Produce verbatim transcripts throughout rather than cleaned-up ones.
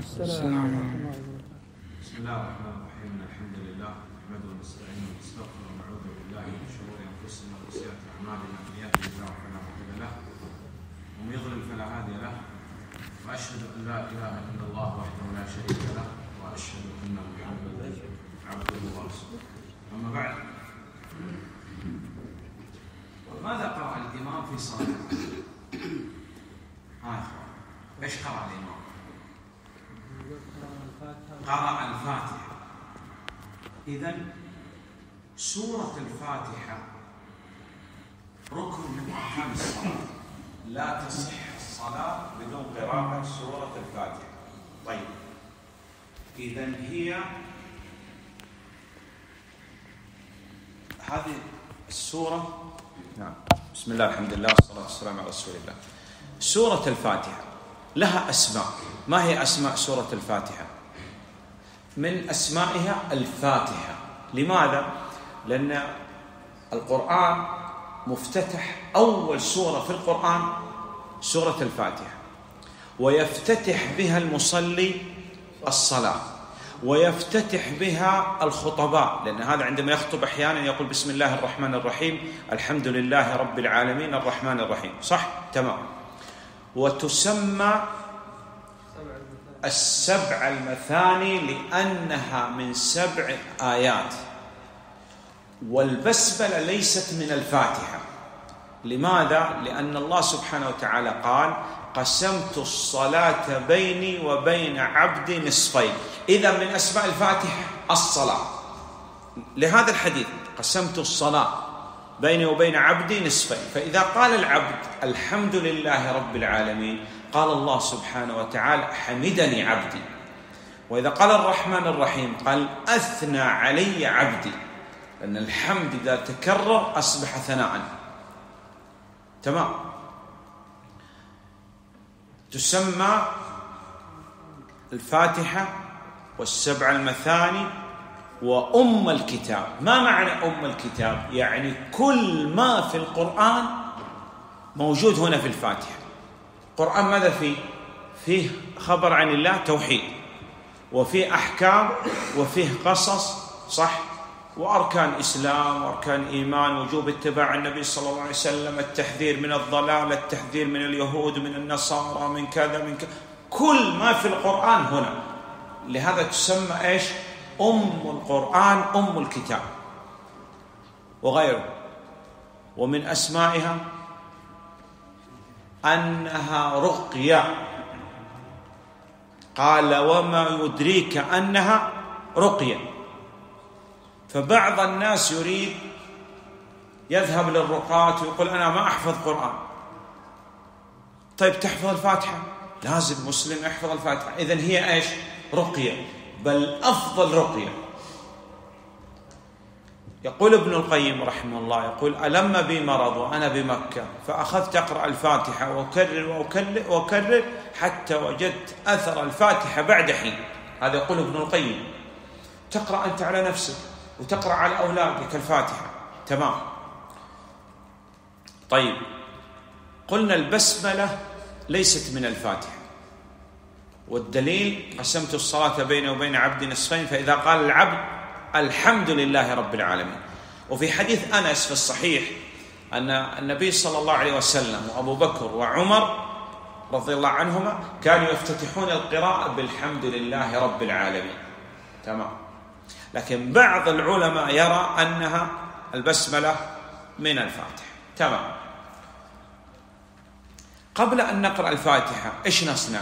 السلام. بسم الله الرحمن الرحيم. الحمد لله نحمده ونستعينه ونستغفره ونعوذ بالله من شرور انفسنا وسيئات اعمالنا، من يهده الله فلا مضل له ومن يضلل فلا هادي له، واشهد ان لا اله الا الله وحده لا شريك له، واشهد ان محمدا عبده ورسوله. اما بعد، ماذا قرأ الامام في صلاته؟ ها ايش قرأ الامام؟ قرأ الفاتحة. إذن سورة الفاتحة ركن من أركان الصلاة، لا تصح الصلاة بدون قراءة سورة الفاتحة. طيب، إذن هي هذه السورة. نعم، بسم الله الحمد لله والصلاة والسلام على رسول الله. سورة الفاتحة لها أسماء. ما هي أسماء سورة الفاتحة؟ من أسمائها الفاتحة. لماذا؟ لأن القرآن مفتتح، أول سورة في القرآن سورة الفاتحة، ويفتتح بها المصلي الصلاة، ويفتتح بها الخطباء، لأن هذا عندما يخطب أحيانا يقول بسم الله الرحمن الرحيم، الحمد لله رب العالمين الرحمن الرحيم، صح؟ تمام. وتسمى السبع المثاني لأنها من سبع آيات. والبسملة ليست من الفاتحة. لماذا؟ لأن الله سبحانه وتعالى قال قسمت الصلاة بيني وبين عبدي نصفين. إذا من أسماء الفاتحة الصلاة، لهذا الحديث قسمت الصلاة بيني وبين عبدي نصفين. فإذا قال العبد الحمد لله رب العالمين، قال الله سبحانه وتعالى حمدني عبدي. وإذا قال الرحمن الرحيم قال أثنى علي عبدي، لأن الحمد إذا تكرر أصبح ثناء. تمام. تسمى الفاتحة والسبع المثاني وأم الكتاب. ما معنى أم الكتاب؟ يعني كل ما في القرآن موجود هنا في الفاتحة. القرآن ماذا فيه؟ فيه خبر عن الله، توحيد، وفيه أحكام، وفيه قصص، صح؟ وأركان إسلام وأركان إيمان، وجوب اتباع النبي صلى الله عليه وسلم، التحذير من الضلال، التحذير من اليهود، من النصارى، من كذا من كذا، كل ما في القرآن هنا. لهذا تسمى إيش؟ أم القرآن، أم الكتاب وغيره. ومن أسمائها أنها رقية. قال وما يدريك أنها رقية. فبعض الناس يريد يذهب للرقاة ويقول أنا ما أحفظ قرآن. طيب تحفظ الفاتحة؟ لازم مسلم يحفظ الفاتحة. إذن هي إيش؟ رقية، بل أفضل رقية. يقول ابن القيم رحمه الله، يقول ألم بي مرض وأنا بمكة فأخذت أقرأ الفاتحة وأكرر وأكرر وأكرر حتى وجدت أثر الفاتحة بعد حين. هذا يقول ابن القيم. تقرأ أنت على نفسك وتقرأ على أولادك الفاتحة. تمام. طيب، قلنا البسملة ليست من الفاتحة، والدليل قسمت الصلاة بيني وبين عبدي نصفين. فإذا قال العبد الحمد لله رب العالمين. وفي حديث أنس في الصحيح أن النبي صلى الله عليه وسلم وأبو بكر وعمر رضي الله عنهما كانوا يفتتحون القراءة بالحمد لله رب العالمين. تمام. لكن بعض العلماء يرى أنها البسملة من الفاتحة. تمام. قبل أن نقرأ الفاتحة إيش نصنع؟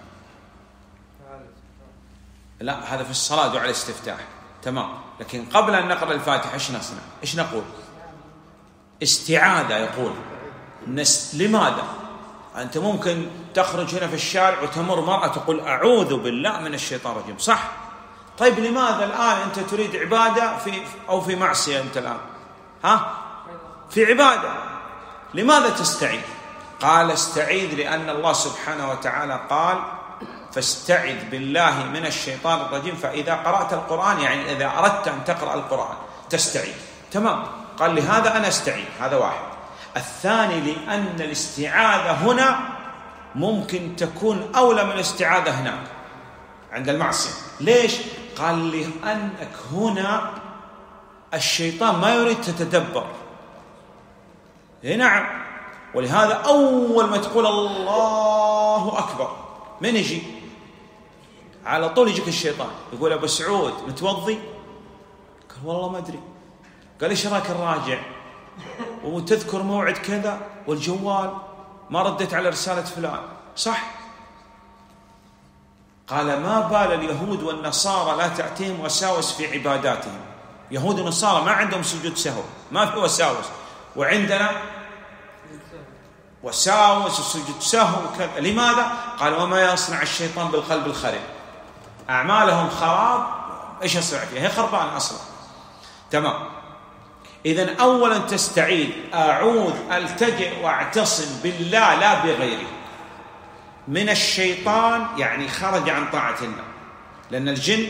لا، هذا في الصلاة دعاء الاستفتاح. تمام. لكن قبل أن نقرأ الفاتحة إيش نصنع؟ إيش نقول؟ استعاذة. يقول نس... لماذا؟ أنت ممكن تخرج هنا في الشارع وتمر مرأة تقول أعوذ بالله من الشيطان الرجيم، صح؟ طيب لماذا الآن أنت تريد عبادة في أو في معصية؟ أنت الآن ها في عبادة، لماذا تستعيذ؟ قال استعيذ لأن الله سبحانه وتعالى قال فاستعذ بالله من الشيطان الرجيم. فإذا قرأت القرآن، يعني إذا أردت أن تقرأ القرآن تستعيذ. تمام. قال لهذا أنا استعيذ. هذا واحد. الثاني لأن الاستعاذة هنا ممكن تكون أولى من الاستعاذة هناك. عند المعصية. ليش؟ قال لأنك هنا الشيطان ما يريد تتدبر. إيه نعم. ولهذا أول ما تقول الله أكبر من يجي؟ على طول يجيك الشيطان يقول أبو سعود متوضي؟ قال والله ما أدري. قال إيش رأيك الراجع وتذكر موعد كذا والجوال ما رديت على رسالة فلان صح؟ قال ما بال اليهود والنصارى لا تأتيهم وساوس في عباداتهم. يهود ونصارى ما عندهم سجود سهو، ما في وساوس، وعندنا وساوس وسجود سهو وكذا. لماذا؟ قال وما يصنع الشيطان بالقلب الخرب، أعمالهم خراب. إيش يصنع فيها؟ هي خربان أصلا. تمام. إذن أولا تستعيذ أعوذ ألتجئ وأعتصم بالله لا بغيره من الشيطان، يعني خرج عن طاعة الله، لأن الجن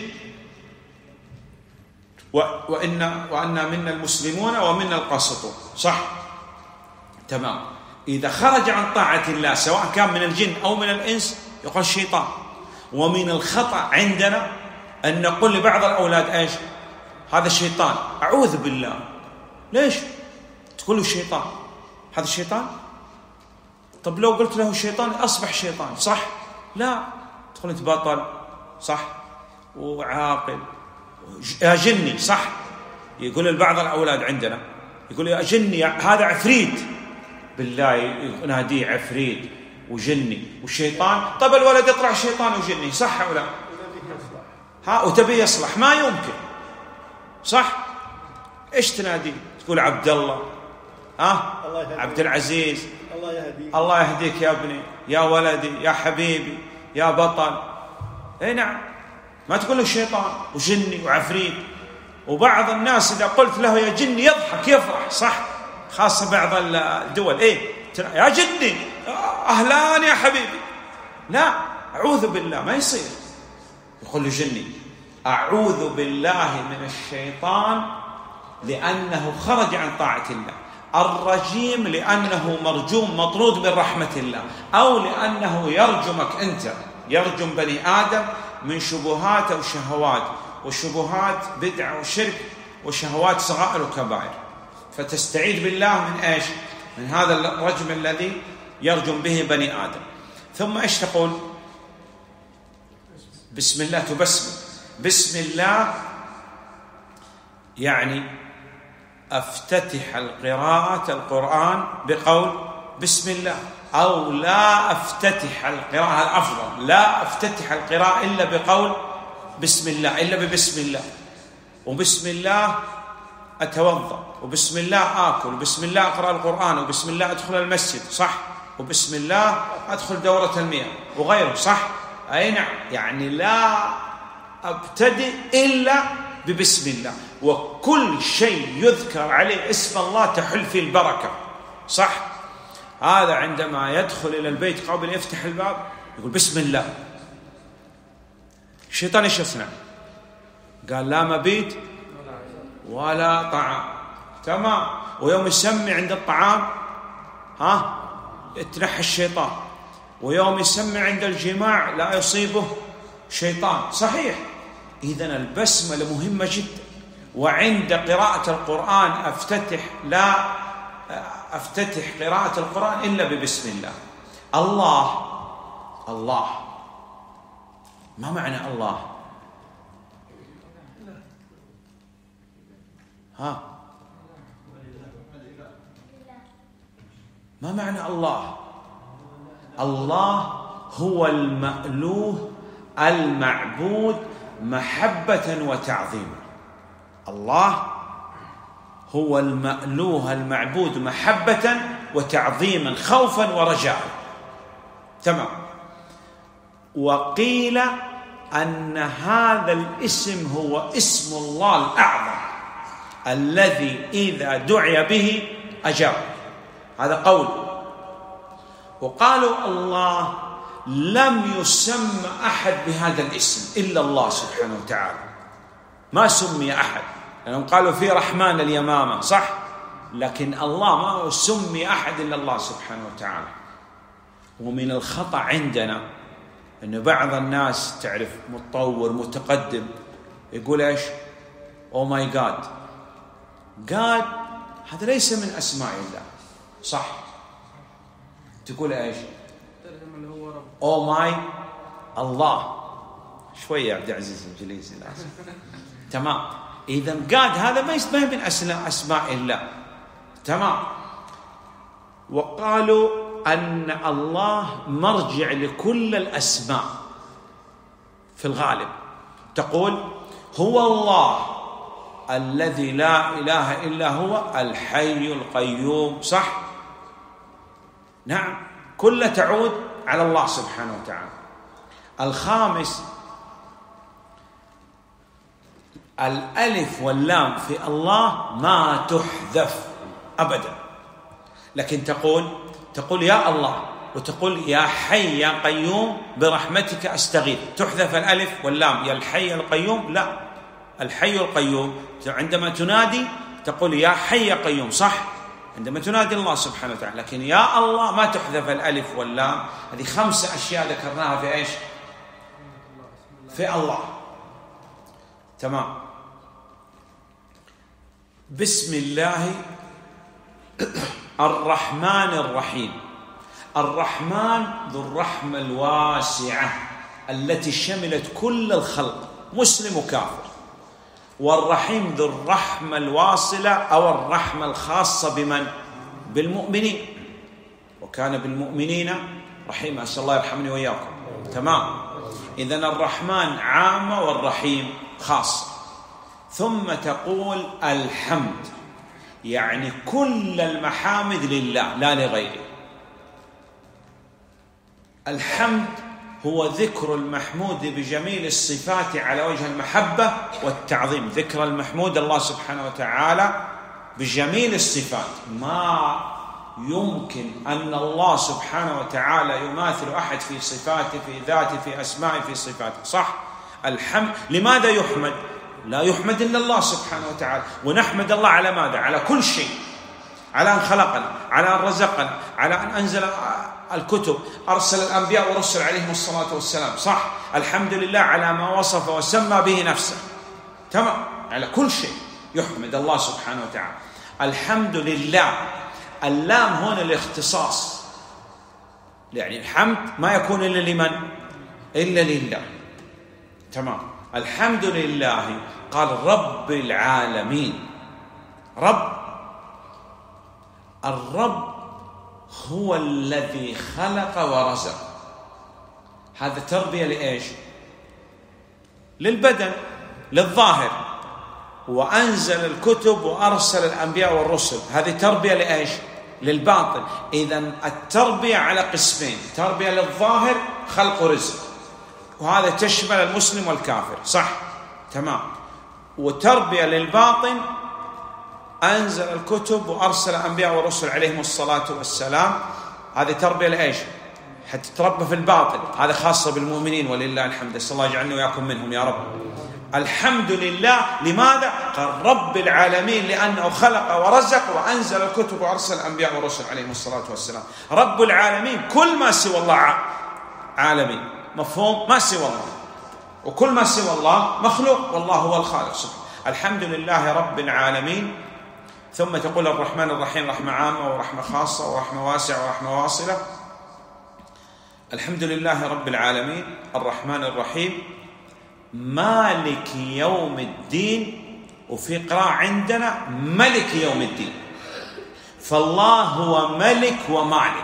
وإن وأنا منا المسلمون ومنا القاسطون صح؟ تمام. إذا خرج عن طاعة الله سواء كان من الجن أو من الإنس يقول الشيطان. ومن الخطأ عندنا أن نقول لبعض الأولاد إيش؟ هذا الشيطان. أعوذ بالله. ليش؟ تقول له الشيطان. هذا الشيطان؟ طب لو قلت له الشيطان أصبح شيطان صح؟ لا، تقول أنت بطل صح؟ وعاقل يا جني صح؟ يقول لبعض الأولاد عندنا يقول يا جني هذا عفريت، بالله يناديه عفريت وجني والشيطان. طب الولد يطلع شيطان وجني صح ولا ها؟ وتبي يصلح ما يمكن صح؟ إيش تناديه؟ تقول عبد الله ها؟ عبد العزيز الله يهديك الله يهديك يا ابني يا ولدي يا حبيبي يا بطل. اي نعم. ما تقول له شيطان وجني وعفريت. وبعض الناس إذا قلت له يا جني يضحك يفرح صح؟ خاصة بعض الدول ايه يا جني أهلان يا حبيبي. لا، أعوذ بالله ما يصير. يقول له جني. أعوذ بالله من الشيطان لأنه خرج عن طاعة الله. الرجيم لأنه مرجوم مطرود من رحمة الله، أو لأنه يرجمك أنت، يرجم بني آدم من شبهات أو شهوات، وشبهات بدعة وشرك وشهوات صغائر وكبائر. فتستعيذ بالله من إيش؟ من هذا الرجم الذي يرجم به بني آدم. ثم إيش تقول؟ بسم الله. تبسم. بسم الله يعني أفتتح القراءة القرآن بقول بسم الله، أو لا أفتتح القراءة الأفضل لا أفتتح القراءة إلا بقول بسم الله، إلا ببسم الله. وبسم الله أتوضأ، وبسم الله آكل، وبسم الله أقرأ القرآن، وبسم الله أدخل المسجد صح؟ وبسم الله أدخل دورة المياه وغيره صح؟ أي نعم. يعني لا أبتدئ إلا ببسم الله. وكل شيء يذكر عليه اسم الله تحل فيه البركة صح؟ هذا عندما يدخل إلى البيت قبل يفتح الباب يقول بسم الله. الشيطان إيش يصنع؟ قال لا مبيت ولا طعام. تمام. ويوم يسمي عند الطعام ها يتنحى الشيطان، ويوم يسمي عند الجماع لا يصيبه شيطان صحيح. إذن البسملة مهمة جدا. وعند قراءة القرآن أفتتح لا أفتتح قراءة القرآن إلا ببسم الله. الله الله ما معنى الله؟ ها ما معنى الله؟ الله هو المألوه المعبود محبة وتعظيما. الله هو المألوه المعبود محبة وتعظيما، خوفا ورجاء. تمام. وقيل أن هذا الاسم هو اسم الله الأعظم الذي إذا دعي به أجاب. هذا قول. وقالوا الله لم يسمى أحد بهذا الاسم إلا الله سبحانه وتعالى، ما سمي أحد، لأنهم قالوا في رحمن اليمامة صح؟ لكن الله ما سمي أحد إلا الله سبحانه وتعالى. ومن الخطأ عندنا إنه بعض الناس تعرف متطور متقدم يقول إيش؟ أو ماي جاد. جاد هذا ليس من أسماء الله، صح؟ تقول إيش؟ أو ماي الله. شوية يا عبد العزيز الإنجليزي لازم. تمام. إذا جاد هذا ما يسمى من أسماء الله. تمام. وقالوا أن الله مرجع لكل الأسماء في الغالب. تقول هو الله الذي لا إله إلا هو الحي القيوم، صح؟ نعم، كلها تعود على الله سبحانه وتعالى. الخامس الألف واللام في الله ما تحذف أبدا، لكن تقول تقول يا الله وتقول يا حي يا قيوم برحمتك أستغيث. تحذف الألف واللام يا الحي القيوم؟ لا، الحي القيوم عندما تنادي تقول يا حي يا قيوم، صح؟ عندما تنادي الله سبحانه وتعالى. لكن يا الله ما تحذف الألف واللام. هذه خمسة أشياء ذكرناها في إيش؟ في الله. تمام. بسم الله الرحمن الرحيم. الرحمن ذو الرحمة الواسعة التي شملت كل الخلق مسلم وكافر، والرحيم ذو الرحمة الواصلة أو الرحمة الخاصة بمن؟ بالمؤمنين، وكان بالمؤمنين رحيما. أسأل الله يرحمني وإياكم. تمام. إذن الرحمن عامة والرحيم خاصة. ثم تقول الحمد، يعني كل المحامد لله لا لغيره. الحمد هو ذكر المحمود بجميل الصفات على وجه المحبة والتعظيم. ذكر المحمود الله سبحانه وتعالى بجميل الصفات. ما يمكن أن الله سبحانه وتعالى يماثل أحد في صفاته، في ذاته، في أسمائه، في صفاته، صح؟ الحمد. لماذا يحمد؟ لا يحمد إلا الله سبحانه وتعالى. ونحمد الله على ماذا؟ على كل شيء. على أن خلقنا، على أن رزقنا، على أن أنزل الكتب، أرسل الأنبياء والرسل عليهم الصلاة والسلام، صح؟ الحمد لله على ما وصف وسمى به نفسه. تمام. على كل شيء يحمد الله سبحانه وتعالى. الحمد لله. اللام هنا الاختصاص، يعني الحمد ما يكون إلا لمن؟ إلا لله. تمام. الحمد لله. قال رب العالمين. رب، الرب هو الذي خلق ورزق. هذا تربية لإيش؟ للبدن، للظاهر. وأنزل الكتب وأرسل الأنبياء والرسل، هذه تربية لإيش؟ للباطن. إذن التربية على قسمين: تربية للظاهر خلق ورزق، وهذا تشمل المسلم والكافر، صح؟ تمام. وتربية للباطن أنزل الكتب وأرسل الأنبياء والرسل عليهم الصلاة والسلام، هذه تربية لإيش؟ حتى تربى في الباطن، هذا خاصة بالمؤمنين ولله الحمد. أسأل الله يجعلني وياكم منهم يا رب. الحمد لله. لماذا؟ قال رب العالمين، لأنه خلق ورزق وأنزل الكتب وأرسل الأنبياء والرسل عليهم الصلاة والسلام. رب العالمين، كل ما سوى الله عالمين، مفهوم؟ ما سوى الله، وكل ما سوى الله مخلوق، والله هو الخالق سبحانه. الحمد لله رب العالمين. ثم تقول الرحمن الرحيم، رحمة عامة ورحمة خاصة ورحمة واسعة ورحمة واصلة. الحمد لله رب العالمين الرحمن الرحيم مالك يوم الدين، وفي قراءة عندنا ملك يوم الدين. فالله هو ملك ومالك.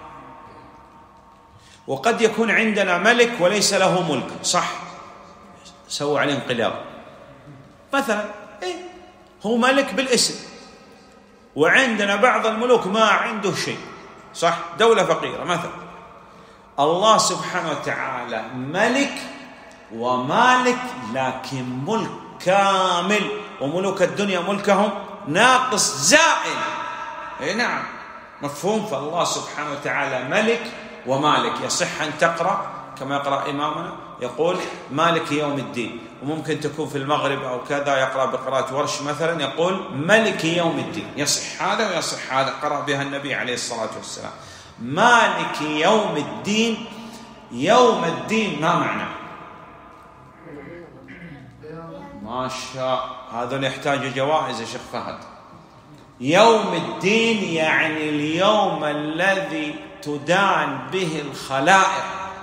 وقد يكون عندنا ملك وليس له ملك، صح؟ سووا عليه انقلاب مثلا، إيه؟ هو ملك بالاسم، وعندنا بعض الملوك ما عنده شيء، صح؟ دولة فقيرة مثلا. الله سبحانه وتعالى ملك ومالك، لكن ملك كامل. وملوك الدنيا ملكهم ناقص زائل. اي نعم، مفهوم. فالله سبحانه وتعالى ملك ومالك. يصح أن تقرأ كما يقرأ إمامنا، يقول مالك يوم الدين. وممكن تكون في المغرب أو كذا يقرأ بقراءة ورش مثلا، يقول ملك يوم الدين. يصح هذا ويصح هذا، قرأ بها النبي عليه الصلاة والسلام. مالك يوم الدين يوم الدين ما معناه؟ ما شاء، هذا يحتاج جوائز يا شيخ فهد. يوم الدين يعني اليوم الذي تدان به الخلائق،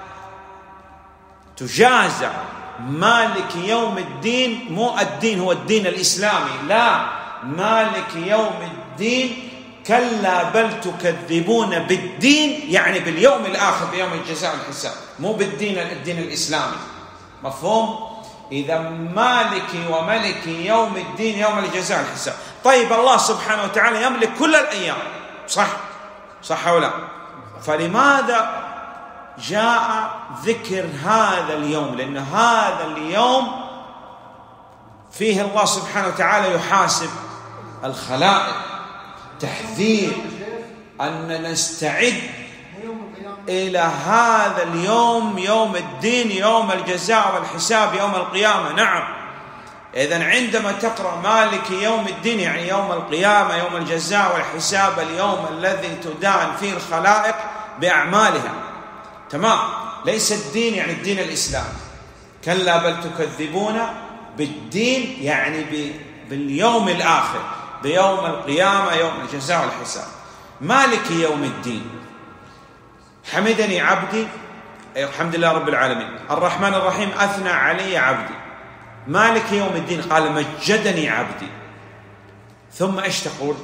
تجازى. مالك يوم الدين، مو الدين هو الدين الإسلامي، لا، مالك يوم الدين كلا بل تكذبون بالدين، يعني باليوم الآخر، بيوم الجزاء والحساب، مو بالدين الدين الإسلامي. مفهوم؟ إذا مالك وملك يوم الدين يوم الجزاء والحساب. طيب الله سبحانه وتعالى يملك كل الأيام، صح؟ صح ولا؟ فلماذا جاء ذكر هذا اليوم؟ لأن هذا اليوم فيه الله سبحانه وتعالى يحاسب الخلائق، تحذير أن نستعد إلى هذا اليوم، يوم الدين، يوم الجزاء والحساب، يوم القيامة. نعم، إذن عندما تقرأ مالك يوم الدين يعني يوم القيامة، يوم الجزاء والحساب، اليوم الذي تدان فيه الخلائق بأعمالها. تمام؟ ليس الدين يعني الدين الإسلامي، كلا بل تكذبون بالدين يعني باليوم الآخر، بيوم القيامة، يوم الجزاء والحساب. مالك يوم الدين، حمدني عبدي، الحمد لله رب العالمين. الرحمن الرحيم، أثنى علي عبدي. مالك يوم الدين قال مجدني عبدي. ثم ايش تقول؟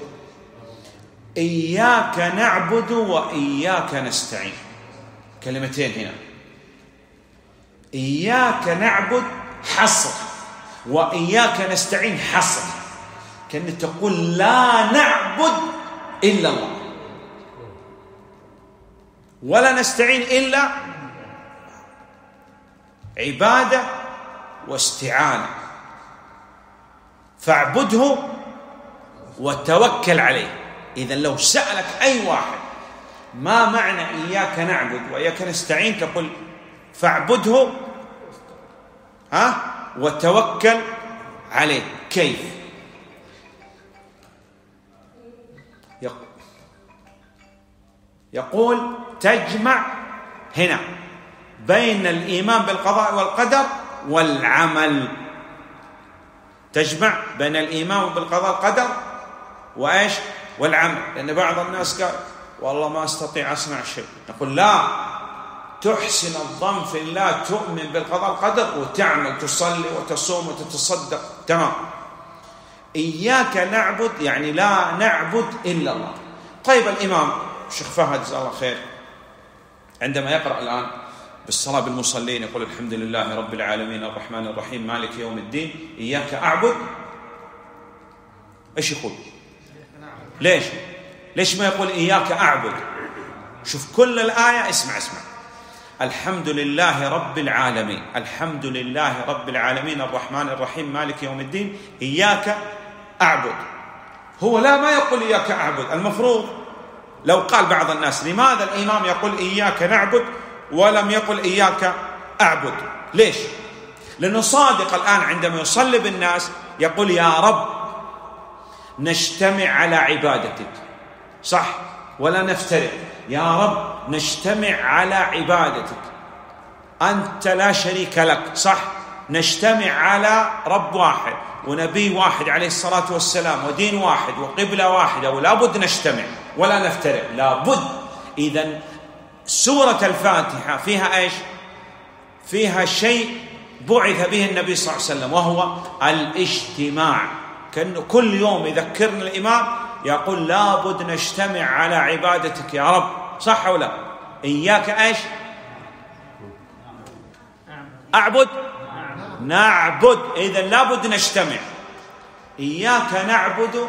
إياك نعبد وإياك نستعين. كلمتين هنا، إياك نعبد حصر، وإياك نستعين حصر، كأنك تقول لا نعبد إلا الله ولا نستعين إلا عبادة واستعانة، فاعبده وتوكل عليه. إذن لو سألك أي واحد ما معنى إياك نعبد وإياك نستعين، تقول فاعبده ها وتوكل عليه. كيف؟ يقول تجمع هنا بين الإيمان بالقضاء والقدر والعمل، تجمع بين الإيمان بالقضاء والقدر وإيش؟ والعمل. لأن بعض الناس قال والله ما أستطيع أصنع شيء، نقول لا، تحسن الظن في الله، تؤمن بالقضاء والقدر وتعمل، تصلي وتصوم وتتصدق. تمام. إياك نعبد يعني لا نعبد إلا الله. طيب الإمام الشيخ فهد جزاه الله خير عندما يقرأ الآن بالصلاة بالمصلين يقول الحمد لله رب العالمين الرحمن الرحيم مالك يوم الدين إياك أعبد، إيش يقول؟ ليش؟ ليش ما يقول إياك أعبد؟ شوف كل الآية، اسمع اسمع الحمد لله رب العالمين، الحمد لله رب العالمين الرحمن الرحيم مالك يوم الدين إياك أعبد. هو لا ما يقول إياك أعبد. المفروض لو قال بعض الناس لماذا الإمام يقول إياك نعبد ولم يقل إياك أعبد؟ ليش؟ لأنه صادق الآن عندما يصلي بالناس يقول يا رب نجتمع على عبادتك، صح؟ ولا نفترق، يا رب نجتمع على عبادتك، أنت لا شريك لك، صح؟ نجتمع على رب واحد ونبي واحد عليه الصلاة والسلام ودين واحد وقبلة واحدة، ولا بد نجتمع ولا نفترق، لا بد. إذن سورة الفاتحة فيها إيش؟ فيها شيء بعث به النبي صلى الله عليه وسلم وهو الاجتماع. كأنه كل يوم يذكرنا الإمام يقول لا بد نجتمع على عبادتك يا رب، صح ولا؟ إياك إيش؟ أعبد نعبد، إذن لا بد نجتمع. إياك نعبد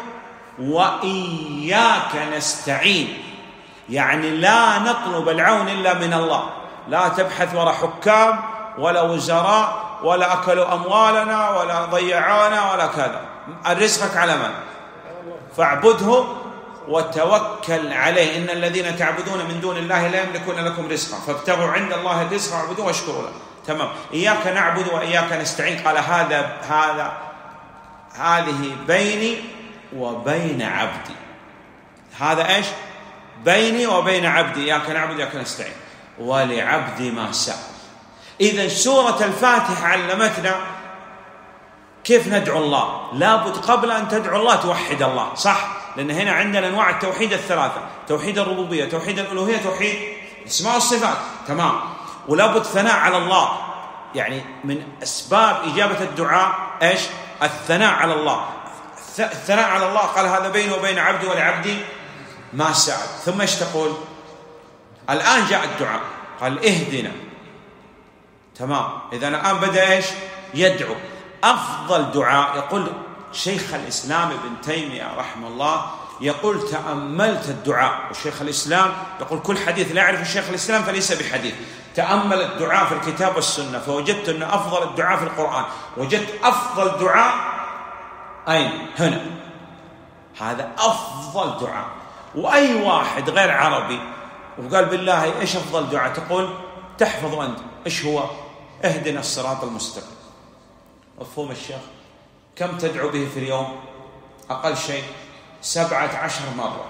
وإياك نستعين، يعني لا نطلب العون إلا من الله، لا تبحث وراء حكام ولا وزراء ولا أكلوا أموالنا ولا ضيعونا ولا كذا. رزقك على من؟ فاعبده وتوكل عليه. إن الذين تعبدون من دون الله لا يملكون لكم رزقا فابتغوا عند الله الرزق واعبدوه واشكروا له. تمام. إياك نعبد وإياك نستعين، قال هذا هذا هذه بيني وبين عبدي. هذا إيش؟ بيني وبين عبدي، إياك نعبد وإياك نستعين. ولعبد ما سأل. إذن سورة الفاتحة علمتنا كيف ندعو الله. لابد قبل أن تدعو الله توحد الله، صح؟ لأن هنا عندنا أنواع التوحيد الثلاثة: توحيد الربوبية، توحيد الألوهية، توحيد الأسماء والصفات. تمام. ولابد ثناء على الله، يعني من أسباب إجابة الدعاء إيش؟ الثناء على الله. الثناء على الله قال هذا بيني وبين عبدي ولعبدي ما سأل. ثم ايش تقول؟ الآن جاء الدعاء، قال اهدنا. تمام. إذا الآن بدأ ايش؟ يدعو. أفضل دعاء، يقول شيخ الإسلام ابن تيمية رحمه الله، يقول تأملت الدعاء، وشيخ الإسلام يقول كل حديث لا يعرف الشيخ الإسلام فليس بحديث. تأمل الدعاء في الكتاب والسنة فوجدت أن أفضل الدعاء في القرآن، وجدت أفضل دعاء أين؟ هنا. هذا أفضل دعاء. وأي واحد غير عربي وقال بالله إيش أفضل دعاء، تقول تحفظ أنت إيش هو؟ اهدنا الصراط المستقيم. مفهوم الشيخ؟ كم تدعو به في اليوم؟ أقل شيء سبعة عشر مرة.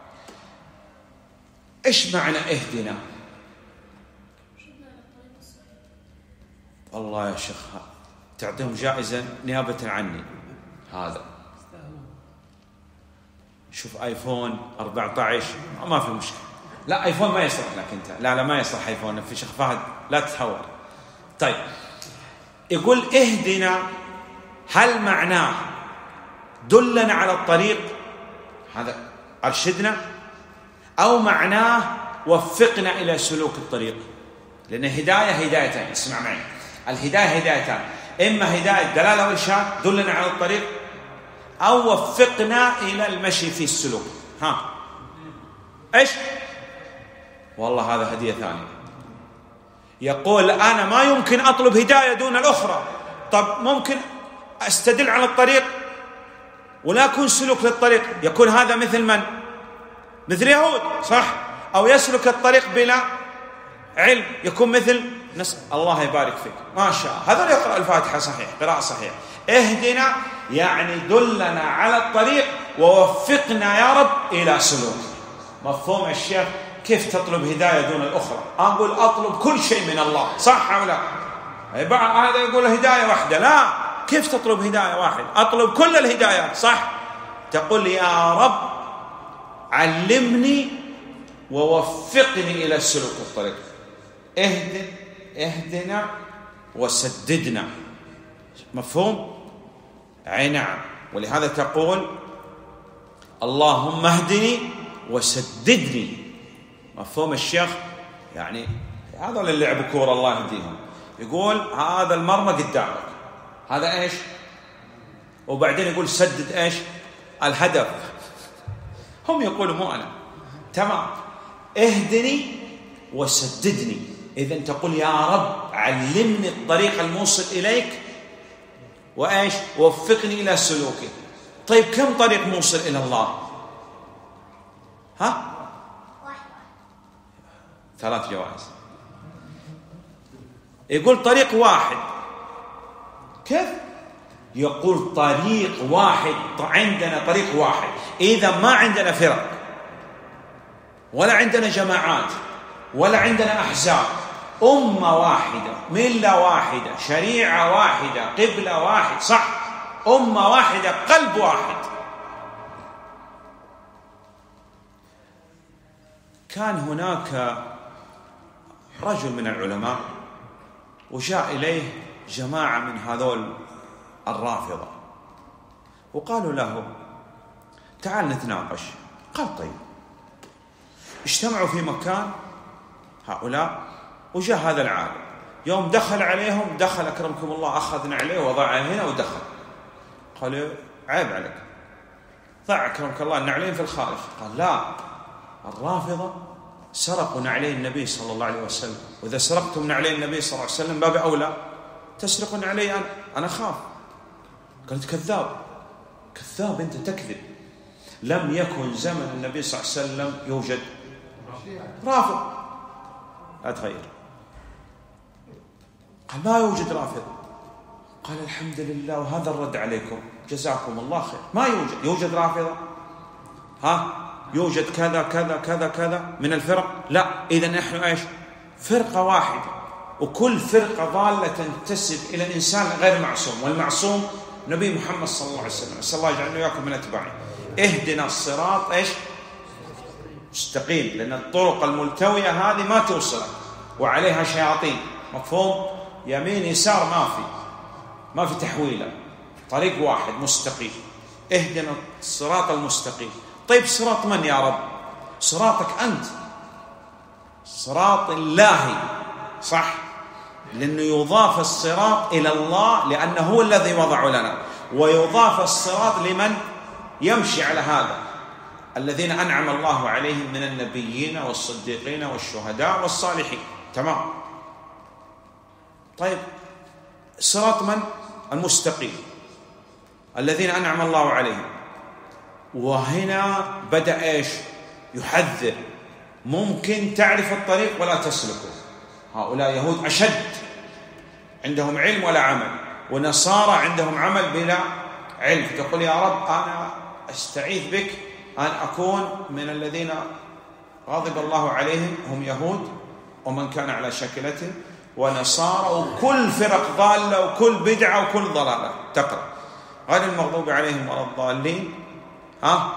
إيش معنى اهدنا؟ والله يا شيخ تعطيهم جائزة نيابة عني. هذا شوف آيفون أربعة عشر ما في مشكلة. لا آيفون ما يصلح لك أنت. لا لا ما يصلح آيفون في شيخ فهد، لا تتحول. طيب يقول اهدنا، هل معناه دلنا على الطريق، هذا أرشدنا، أو معناه وفقنا إلى سلوك الطريق؟ لأن هداية هدايتين، اسمع معي، الهداية هدايتان: إما هداية دلالة وإرشاد دلنا على الطريق، أو وفقنا إلى المشي في السلوك. ها إيش؟ والله هذا هدية ثانية. يقول أنا ما يمكن أطلب هداية دون الأخرى. طب ممكن أستدل على الطريق ولا يكون سلوك للطريق، يكون هذا مثل من؟ مثل يهود، صح؟ أو يسلك الطريق بلا علم، يكون مثل نسأل الله يبارك فيك ما شاء هذا يقرأ الفاتحة صحيح، قراءة صحيح. اهدنا يعني دلنا على الطريق ووفقنا يا رب إلى سلوك. مفهوم الشيخ؟ كيف تطلب هداية دون الأخرى؟ أقول أطلب كل شيء من الله، صح أو لا؟ هذا يقول هداية واحدة، لا، كيف تطلب هداية واحدة؟ أطلب كل الهدايات، صح؟ تقول يا رب علمني ووفقني إلى السلوك والطريق. اهدنا اهدنا وسددنا. مفهوم؟ أي نعم. ولهذا تقول اللهم اهدني وسددني. مفهوم الشيخ؟ يعني هذا اللي لعبوا كورة الله يهديهم، يقول هذا المرمى قدامك، هذا ايش؟ وبعدين يقول سدد ايش؟ الهدف. هم يقولوا مو أنا. تمام. اهدني وسددني، إذن تقول يا رب علمني الطريق الموصل إليك وإيش؟ وفقني إلى سلوكه. طيب كم طريق موصل إلى الله؟ ها؟ ثلاث جوائز. يقول طريق واحد. كيف؟ يقول طريق واحد، عندنا طريق واحد. إذا ما عندنا فرق ولا عندنا جماعات ولا عندنا أحزاب، أمة واحدة، ملة واحدة، شريعة واحدة، قبلة واحد، صح؟ أمة واحدة، قلب واحد. كان هناك رجل من العلماء وجاء إليه جماعة من هذول الرافضة وقالوا له تعال نتناقش. قال طيب. اجتمعوا في مكان هؤلاء وجاء هذا العالم، يوم دخل عليهم دخل أكرمكم الله أخذنا عليه وضعه هنا ودخل. قالوا عيب عليك، ضع أكرمك الله النعلين في الخارج. قال لا، الرافضة سرقوا نعلين النبي صلى الله عليه وسلم، وإذا سرقتم نعلين النبي صلى الله عليه وسلم باب أولى تسرقوا نعلي أنا أنا خاف. قالت كذاب كذاب أنت تكذب، لم يكن زمن النبي صلى الله عليه وسلم يوجد رافض. لا تغير. قال ما يوجد رافض. قال الحمد لله وهذا الرد عليكم جزاكم الله خير. ما يوجد يوجد رافضة؟ ها يوجد كذا كذا كذا كذا من الفرق؟ لا. إذن نحن إيش؟ فرقة واحدة، وكل فرقة ضالة تنتسب إلى إنسان غير معصوم، والمعصوم نبي محمد صلى الله عليه وسلم. أسأل الله يجعلنا وإياكم من أتباعه. اهدنا الصراط إيش؟ مستقيم، لأن الطرق الملتوية هذه ما توصلك وعليها شياطين، مفهوم؟ يمين يسار ما في ما في تحويلة، طريق واحد مستقيم. اهدنا الصراط المستقيم. طيب صراط من يا رب؟ صراطك أنت، صراط الله، صح؟ لأنه يضاف الصراط إلى الله لأنه هو الذي وضع لنا، ويضاف الصراط لمن يمشي على هذا، الذين أنعم الله عليهم من النبيين والصديقين والشهداء والصالحين. تمام. طيب صراط من؟ المستقيم، الذين أنعم الله عليهم. وهنا بدأ إيش؟ يحذر، ممكن تعرف الطريق ولا تسلكه. هؤلاء يهود أشد، عندهم علم ولا عمل، ونصارى عندهم عمل بلا علم. تقول يا رب أنا أستعيذ بك أن أكون من الذين غضب الله عليهم، هم يهود ومن كان على شكلته ونصارى وكل فرق ضالة وكل بدعة وكل ضلالة. تقرأ غير المغضوب عليهم ولا الضالين. ها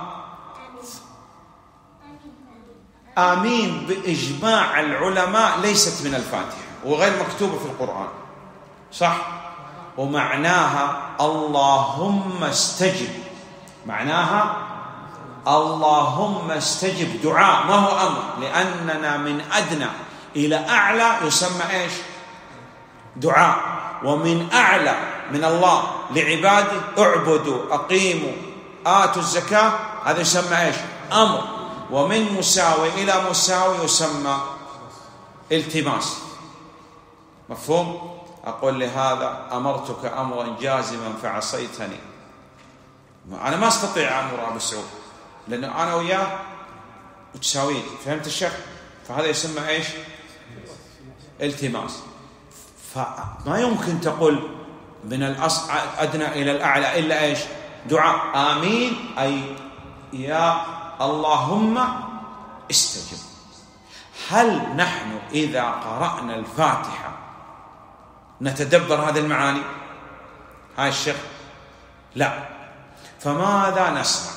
آمين بإجماع العلماء ليست من الفاتحة وغير مكتوبة في القرآن، صح؟ ومعناها اللهم استجب، معناها اللهم استجب دعاء، ما هو أمر، لأننا من أدنى إلى أعلى يسمى إيش؟ دعاء. ومن أعلى من الله لعباده اعبدوا أقيموا آتوا الزكاة، هذا يسمى إيش؟ أمر. ومن مساوي إلى مساوي يسمى التماس، مفهوم؟ أقول لهذا أمرتك أمرا جازما فعصيتني، أنا ما أستطيع أمر أبو سعود لأنه أنا وياه متساويين، فهمت الشيخ؟ فهذا يسمى إيش؟ التماس. فما يمكن تقول من الأدنى إلى الأعلى إلا إيش؟ دعاء. آمين أي يا اللهم استجب. هل نحن إذا قرأنا الفاتحة نتدبر هذه المعاني؟ هاي الشيخ لا. فماذا نصنع؟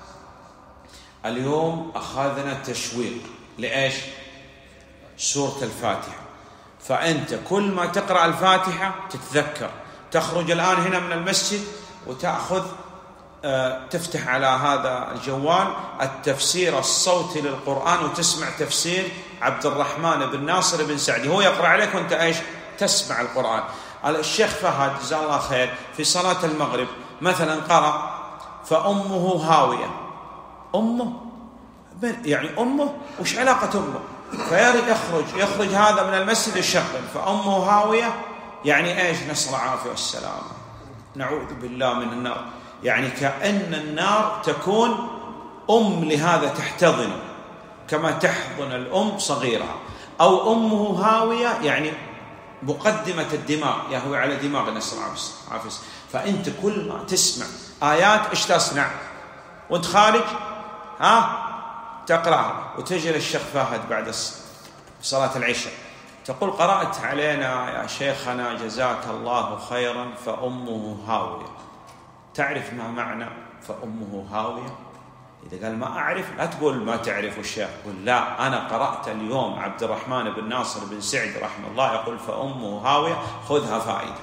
اليوم أخذنا تشويق لإيش؟ سورة الفاتحة. فأنت كل ما تقرأ الفاتحة تتذكر، تخرج الآن هنا من المسجد وتأخذ أه تفتح على هذا الجوال التفسير الصوتي للقرآن وتسمع تفسير عبد الرحمن بن ناصر بن سعدي، هو يقرأ عليك وأنت إيش؟ تسمع القرآن. الشيخ فهد جزاه الله خير في صلاة المغرب مثلا قرأ فأمه هاوية. أمه يعني أمه وش علاقة أمه؟ فيرد يخرج يخرج هذا من المسجد يشغل فأمه هاوية، يعني إيش؟ نسأل العافية والسلامة، نعوذ بالله من النار. يعني كأن النار تكون أم لهذا تحتضنه كما تحضن الأم صغيرها، أو أمه هاوية يعني مقدمة الدماغ، يهوي على دماغ، نسأل العافية. فأنت كل ما تسمع آيات إيش تصنع؟ وأنت خارج ها تقرأها وتجي للشيخ فهد بعد صلاة العشاء تقول قرأت علينا يا شيخنا جزاك الله خيرا فأمه هاوية. تعرف ما معنى فأمه هاوية؟ إذا قال ما أعرف لا تقول ما تعرف الشيخ، قل لا أنا قرأت اليوم عبد الرحمن بن ناصر بن سعد رحمه الله يقول فأمه هاوية، خذها فائدة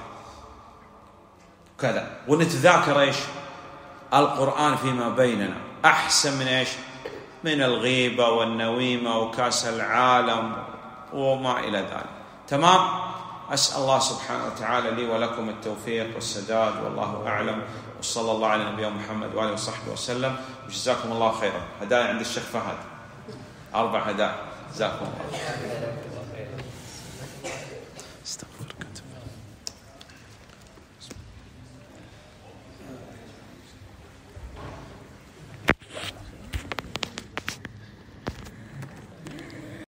كذا. ونتذاكر إيش؟ القرآن فيما بيننا أحسن من إيش؟ من الغيبة والنويمة وكاس العالم وما إلى ذلك. تمام؟ أسأل الله سبحانه وتعالى لي ولكم التوفيق والسداد، والله أعلم، وصلى الله على نبينا محمد وآله وصحبه وسلم، وجزاكم الله خيرا. هدايا عند الشيخ فهد، أربع هدايا، جزاكم الله.